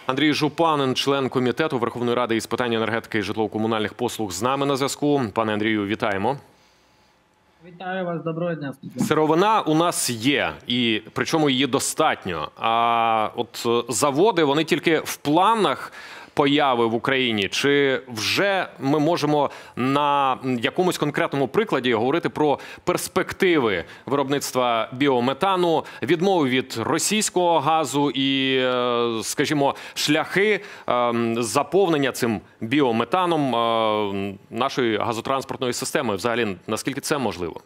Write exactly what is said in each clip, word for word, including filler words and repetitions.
Андрій Жупанин, член комітету Верховної Ради із питань енергетики і житлово-комунальних послуг, з нами на зв'язку. Пане Андрію, вітаємо. Вітаю вас, доброго дня. Сировина у нас є, і причому її достатньо. А от заводи, вони тільки в планах появи в Україні? Чи вже ми можемо на якомусь конкретному прикладі говорити про перспективи виробництва біометану, відмови від російського газу і, скажімо, шляхи заповнення цим біометаном нашої газотранспортної системи? Взагалі, наскільки це можливо?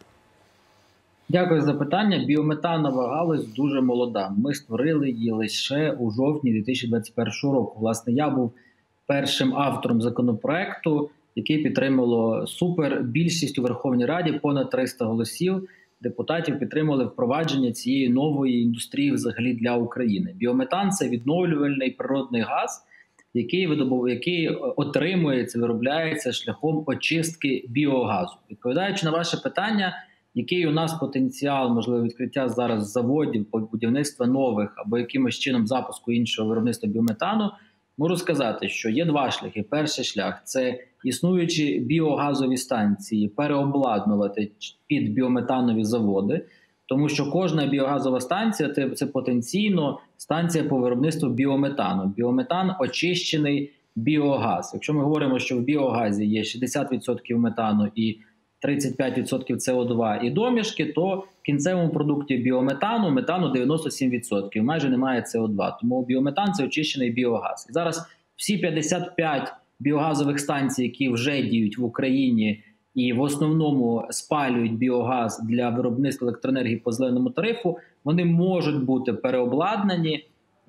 Дякую за питання. Біометанова галузь дуже молода. Ми створили її лише у жовтні дві тисячі двадцять першого року. Власне, я був першим автором законопроекту, який підтримало супер більшість у Верховній Раді, понад триста голосів депутатів підтримали впровадження цієї нової індустрії взагалі для України. Біометан – це відновлювальний природний газ, який видобув, який отримується, виробляється шляхом очистки біогазу. Відповідаючи на ваше питання, який у нас потенціал, можливо, відкриття зараз заводів, будівництва нових або якимось чином запуску іншого виробництва біометану, можу сказати, що є два шляхи. Перший шлях – це існуючі біогазові станції переобладнувати під біометанові заводи, тому що кожна біогазова станція – це потенційно станція по виробництву біометану. Біометан – очищений біогаз. Якщо ми говоримо, що в біогазі є шістдесят відсотків метану і тридцять п'ять відсотків С О два і домішки, то в кінцевому продукті біометану метану дев'яносто сім відсотків, майже немає С О два. Тому біометан – це очищений біогаз. І зараз всі п'ятдесят п'ять біогазових станцій, які вже діють в Україні і в основному спалюють біогаз для виробництва електроенергії по зеленому тарифу, вони можуть бути переобладнані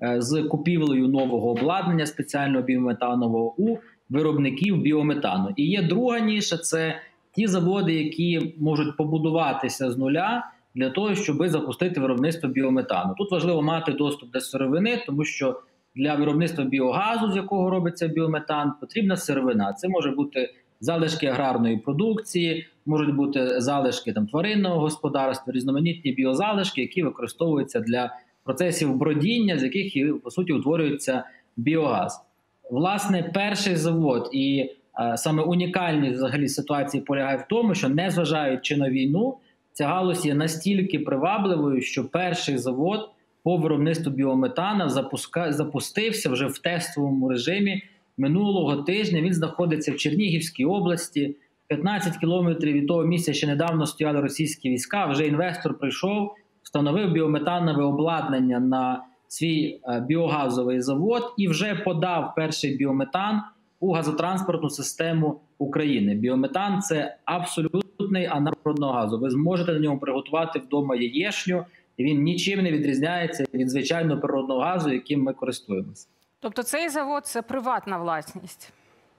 з купівлею нового обладнання спеціального біометанового у виробників біометану. І є друга ніша – це ті заводи, які можуть побудуватися з нуля для того, щоб запустити виробництво біометану. Тут важливо мати доступ до сировини, тому що для виробництва біогазу, з якого робиться біометан, потрібна сировина. Це може бути залишки аграрної продукції, можуть бути залишки там, тваринного господарства, різноманітні біозалишки, які використовуються для процесів бродіння, з яких, по суті, утворюється біогаз. Власне, перший завод і саме унікальність взагалі ситуації полягає в тому, що незважаючи на війну, ця галузь є настільки привабливою, що перший завод по виробництву біометана запуска... запустився вже в тестовому режимі минулого тижня. Він знаходиться в Чернігівській області, п'ятнадцять кілометрів від того місця, ще недавно стояли російські війська. Вже інвестор прийшов, встановив біометанове обладнання на свій біогазовий завод і вже подав перший біометан у газотранспортну систему України. Біометан – це абсолютний аналог природного газу. Ви зможете на ньому приготувати вдома яєчню, і він нічим не відрізняється від звичайного природного газу, яким ми користуємося. Тобто цей завод – це приватна власність?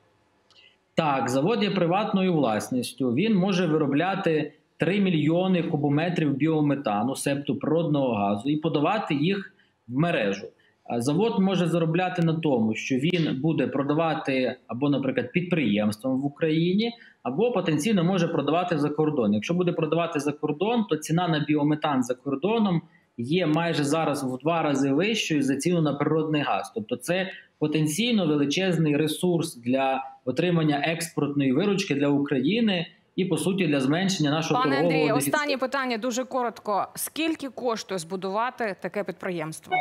Так, завод є приватною власністю. Він може виробляти три мільйони кубометрів біометану, себто природного газу, і подавати їх в мережу. Завод може заробляти на тому, що він буде продавати або, наприклад, підприємствам в Україні, або потенційно може продавати за кордон. Якщо буде продавати за кордон, то ціна на біометан за кордоном є майже зараз в два рази вищою за ціну на природний газ. Тобто це потенційно величезний ресурс для отримання експортної виручки для України і, по суті, для зменшення нашого Пане торгового Андрію, дефіциту. останнє питання дуже коротко. Скільки коштує збудувати таке підприємство?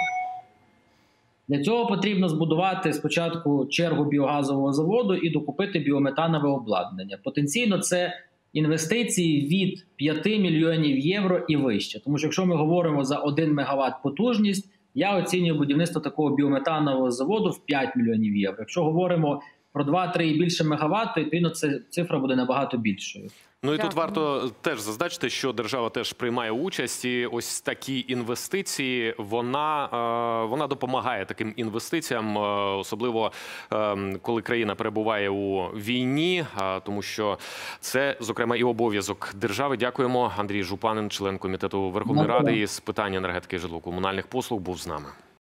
Для цього потрібно збудувати спочатку чергу біогазового заводу і докупити біометанове обладнання. Потенційно це інвестиції від п'яти мільйонів євро і вище. Тому що якщо ми говоримо за один мегаватт потужність, я оцінюю будівництво такого біометанового заводу в п'ять мільйонів євро. Якщо говоримо про два-три і більше мегаватт, то відповідно ця цифра буде набагато більшою. Ну і тут варто теж зазначити, що держава теж приймає участь, і ось такі інвестиції, вона, вона допомагає таким інвестиціям, особливо коли країна перебуває у війні, тому що це, зокрема, і обов'язок держави. Дякуємо. Андрій Жупанин, член комітету Верховної Ради із питань енергетики і житлово-комунальних послуг, був з нами.